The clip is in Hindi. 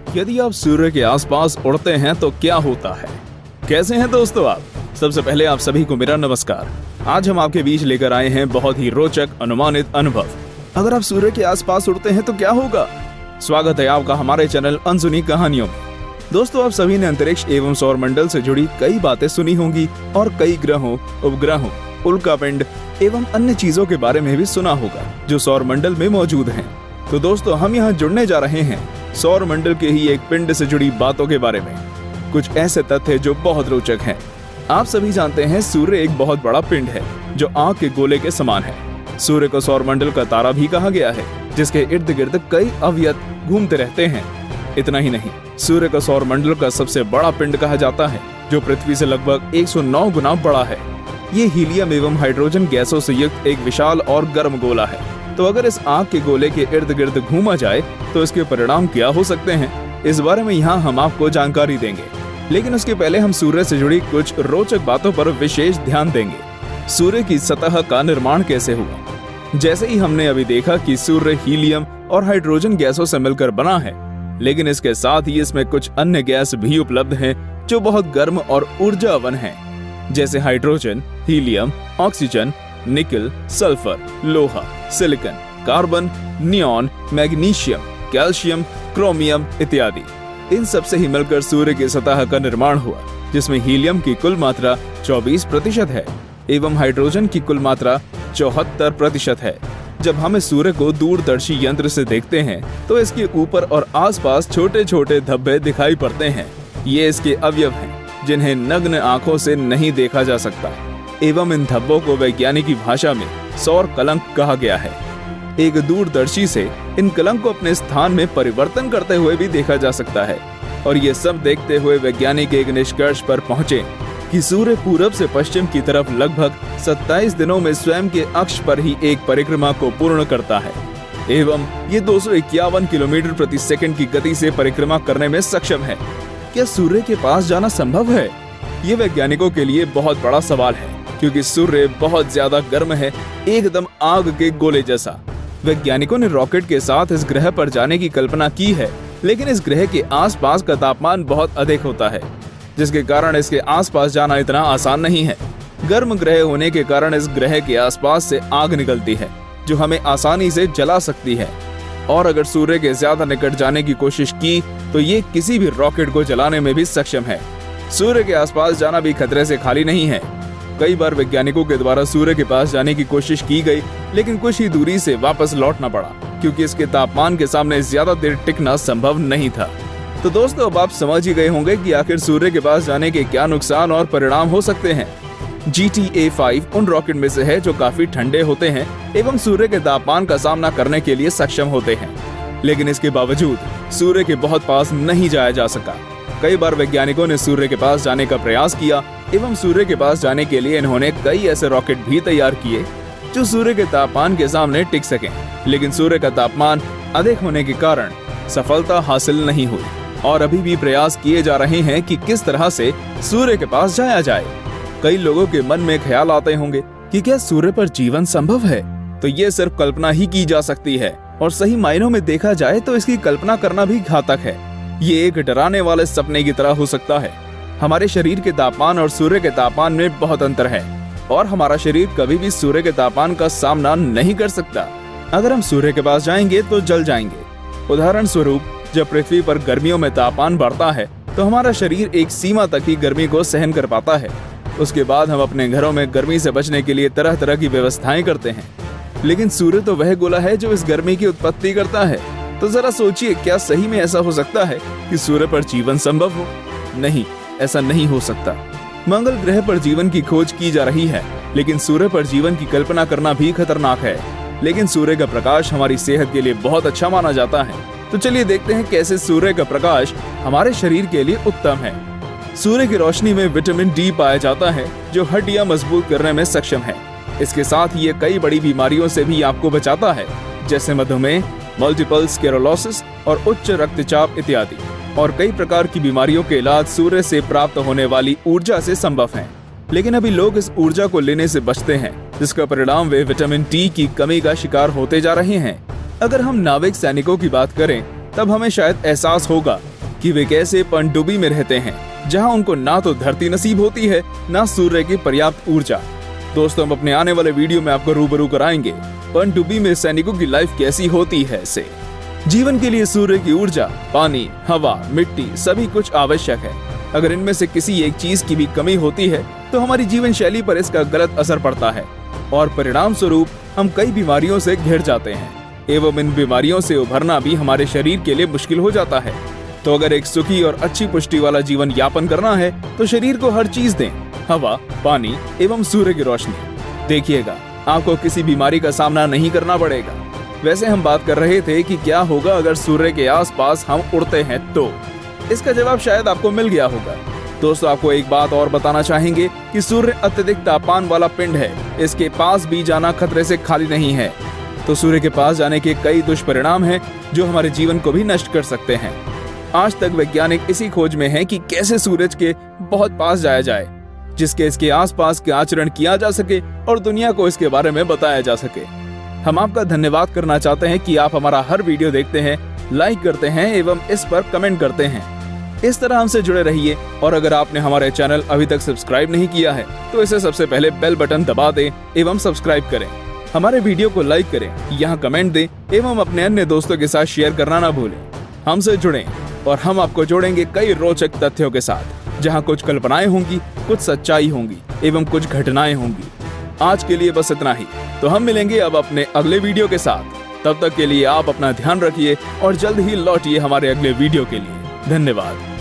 यदि आप सूर्य के आसपास उड़ते हैं तो क्या होता है। कैसे हैं दोस्तों आप? सबसे पहले आप सभी को मेरा नमस्कार। आज हम आपके बीच लेकर आए हैं बहुत ही रोचक अनुमानित अनुभव। अगर आप सूर्य के आसपास उड़ते हैं तो क्या होगा। स्वागत है आपका हमारे चैनल अनसुनी कहानियों में। दोस्तों, आप सभी ने अंतरिक्ष एवं सौर मंडल से जुड़ी कई बातें सुनी होंगी और कई ग्रहों, उपग्रहों, उल्कापिंड एवं अन्य चीजों के बारे में भी सुना होगा जो सौर मंडल में मौजूद हैं। तो दोस्तों, हम यहाँ जुड़ने जा रहे हैं सौर मंडल के ही एक पिंड से जुड़ी बातों के बारे में। कुछ ऐसे तथ्य जो बहुत रोचक हैं। आप सभी जानते हैं सूर्य एक बहुत बड़ा पिंड है जो आग के गोले के समान है। सूर्य को सौर मंडल का तारा भी कहा गया है, जिसके इर्द गिर्द कई अवयव घूमते रहते हैं। इतना ही नहीं, सूर्य को सौर मंडल का सबसे बड़ा पिंड कहा जाता है, जो पृथ्वी से लगभग 109 गुना बड़ा है। ये हीलियम एवं हाइड्रोजन गैसों से युक्त एक विशाल और गर्म गोला है। तो अगर इस आग के गोले के इर्द गिर्द घूमा जाए तो इसके परिणाम क्या हो सकते हैं, इस बारे में यहाँ हम आपको जानकारी देंगे। लेकिन उसके पहले हम सूर्य से जुड़ी कुछ रोचक बातों पर विशेष ध्यान देंगे। सूर्य की सतह का निर्माण कैसे हुआ। जैसे ही हमने अभी देखा कि सूर्य हीलियम और हाइड्रोजन गैसों से मिलकर बना है, लेकिन इसके साथ ही इसमें कुछ अन्य गैस भी उपलब्ध हैं जो बहुत गर्म और ऊर्जावान हैं, जैसे hydrogen, helium, oxygen, nickel, sulphur, लोहा, silicon, carbon, neon, magnesium, calcium, chromium इत्यादि। इन सब से ही मिलकर सूर्य की सतह का निर्माण हुआ, जिसमें हीलियम की कुल मात्रा 24% है एवं हाइड्रोजन की कुल मात्रा 74% है। जब हम इस सूर्य को दूरदर्शी यंत्र से देखते हैं तो इसके ऊपर और आसपास छोटे छोटे धब्बे दिखाई पड़ते हैं। ये इसके अवयव हैं जिन्हें नग्न आंखों से नहीं देखा जा सकता एवं इन धब्बों को वैज्ञानिक भाषा में सौर कलंक कहा गया है। एक दूरदर्शी से इन कलंक को अपने स्थान में परिवर्तन करते हुए भी देखा जा सकता है। और ये सब देखते हुए वैज्ञानिक एक निष्कर्ष पर पहुंचे कि सूर्य पूरब से पश्चिम की तरफ लगभग 27 दिनों में स्वयं के अक्ष पर ही एक परिक्रमा को पूर्ण करता है एवं ये 251 किलोमीटर प्रति सेकंड की गति से परिक्रमा करने में सक्षम है। क्या सूर्य के पास जाना संभव है? ये वैज्ञानिकों के लिए बहुत बड़ा सवाल है, क्योंकि सूर्य बहुत ज्यादा गर्म है, एकदम आग के गोले जैसा। वैज्ञानिकों ने रॉकेट के साथ इस ग्रह पर जाने की कल्पना की है, लेकिन इस ग्रह के आसपास का तापमान बहुत अधिक होता है, जिसके कारण इसके आसपास जाना इतना आसान नहीं है। गर्म ग्रह होने के कारण इस ग्रह के आसपास से आग निकलती है जो हमें आसानी से जला सकती है। और अगर सूर्य के ज्यादा निकट जाने की कोशिश की तो ये किसी भी रॉकेट को जलाने में भी सक्षम है। सूर्य के आसपास जाना भी खतरे से खाली नहीं है। कई बार वैज्ञानिकों के द्वारा सूर्य के पास जाने की कोशिश की गई, लेकिन कुछ ही दूरी से वापस लौटना पड़ा, क्योंकि इसके तापमान के सामने ज्यादा देर टिकना संभव नहीं था। तो दोस्तों, अब आप समझ ही गए होंगे कि आखिर सूर्य के पास जाने के क्या नुकसान और परिणाम हो सकते हैं। GTA-5 उन रॉकेट में से है जो काफी ठंडे होते हैं एवं सूर्य के तापमान का सामना करने के लिए सक्षम होते हैं, लेकिन इसके बावजूद सूर्य के बहुत पास नहीं जाया जा सका। कई बार वैज्ञानिकों ने सूर्य के पास जाने का प्रयास किया एवं सूर्य के पास जाने के लिए इन्होंने कई ऐसे रॉकेट भी तैयार किए जो सूर्य के तापमान के सामने टिक सकें, लेकिन सूर्य का तापमान अधिक होने के कारण सफलता हासिल नहीं हुई। और अभी भी प्रयास किए जा रहे हैं कि किस तरह से सूर्य के पास जाया जाए। कई लोगों के मन में ख्याल आते होंगे कि क्या सूर्य पर जीवन संभव है? तो ये सिर्फ कल्पना ही की जा सकती है, और सही मायनों में देखा जाए तो इसकी कल्पना करना भी घातक है। ये एक डराने वाले सपने की तरह हो सकता है। हमारे शरीर के तापमान और सूर्य के तापमान में बहुत अंतर है, और हमारा शरीर कभी भी सूर्य के तापमान का सामना नहीं कर सकता। अगर हम सूर्य के पास जाएंगे तो जल जाएंगे। उदाहरण स्वरूप, जब पृथ्वी पर गर्मियों में तापमान बढ़ता है तो हमारा शरीर एक सीमा तक ही गर्मी को सहन कर पाता है। उसके बाद हम अपने घरों में गर्मी से बचने के लिए तरह तरह की व्यवस्थाएं करते हैं, लेकिन सूर्य तो वह गोला है जो इस गर्मी की उत्पत्ति करता है। तो जरा सोचिए, क्या सही में ऐसा हो सकता है कि सूर्य पर जीवन संभव हो? नहीं, ऐसा नहीं हो सकता। मंगल ग्रह पर जीवन की खोज की जा रही है, लेकिन सूर्य पर जीवन की कल्पना करना भी खतरनाक है। लेकिन सूर्य का प्रकाश हमारी सेहत के लिए बहुत अच्छा माना जाता है। तो चलिए देखते हैं कैसे सूर्य का प्रकाश हमारे शरीर के लिए उत्तम है। सूर्य की रोशनी में विटामिन डी पाया जाता है, जो हड्डियां मजबूत करने में सक्षम है। इसके साथ ये कई बड़ी बीमारियों से भी आपको बचाता है, जैसे मधुमेह, मल्टीपल स्क्लेरोसिस और उच्च रक्तचाप इत्यादि। और कई प्रकार की बीमारियों के इलाज सूर्य से प्राप्त होने वाली ऊर्जा से संभव हैं। लेकिन अभी लोग इस ऊर्जा को लेने से बचते हैं, जिसका परिणाम वे विटामिन डी की कमी का शिकार होते जा रहे हैं। अगर हम नाविक सैनिकों की बात करें, तब हमें शायद एहसास होगा कि वे कैसे पनडुब्बी में रहते हैं, जहां उनको ना तो धरती नसीब होती है, ना सूर्य की पर्याप्त ऊर्जा। दोस्तों, हम अपने आने वाले वीडियो में आपको रूबरू कराएंगे पनडुब्बी में सैनिकों की लाइफ कैसी होती है। से जीवन के लिए सूर्य की ऊर्जा, पानी, हवा, मिट्टी सभी कुछ आवश्यक है। अगर इनमें से किसी एक चीज की भी कमी होती है तो हमारी जीवन शैली पर इसका गलत असर पड़ता है और परिणाम स्वरूप हम कई बीमारियों से घिर जाते हैं एवं इन बीमारियों से उभरना भी हमारे शरीर के लिए मुश्किल हो जाता है। तो अगर एक सुखी और अच्छी पुष्टि वाला जीवन यापन करना है तो शरीर को हर चीज दें, हवा, पानी एवं सूर्य की रोशनी। देखिएगा, आपको किसी बीमारी का सामना नहीं करना पड़ेगा। वैसे हम बात कर रहे थे कि क्या होगा अगर सूर्य के आसपास हम उड़ते हैं, तो इसका जवाब शायद आपको मिल गया होगा। दोस्तों, आपको एक बात और बताना चाहेंगे कि सूर्य अत्यधिक तापमान वाला पिंड है। इसके पास भी जाना खतरे से खाली नहीं है। तो सूर्य के पास जाने के कई दुष्परिणाम हैं जो हमारे जीवन को भी नष्ट कर सकते हैं। आज तक वैज्ञानिक इसी खोज में हैं कि कैसे सूरज के बहुत पास जाया जाए, जिसके इसके आसपास के आचरण किया जा सके और दुनिया को इसके बारे में बताया जा सके। हम आपका धन्यवाद करना चाहते हैं कि आप हमारा हर वीडियो देखते हैं, लाइक करते हैं एवं इस पर कमेंट करते हैं। इस तरह हमसे जुड़े रहिए और अगर आपने हमारे चैनल अभी तक सब्सक्राइब नहीं किया है तो इसे सबसे पहले बेल बटन दबा दें एवं सब्सक्राइब करें। हमारे वीडियो को लाइक करें, यहाँ कमेंट दें एवं अपने अन्य दोस्तों के साथ शेयर करना ना भूलें। हमसे जुड़ें और हम आपको जोड़ेंगे कई रोचक तथ्यों के साथ, जहाँ कुछ कल्पनाएं होंगी, कुछ सच्चाई होंगी एवं कुछ घटनाएं होंगी। आज के लिए बस इतना ही। तो हम मिलेंगे अब अपने अगले वीडियो के साथ। तब तक के लिए आप अपना ध्यान रखिए और जल्द ही लौटिए हमारे अगले वीडियो के लिए। धन्यवाद।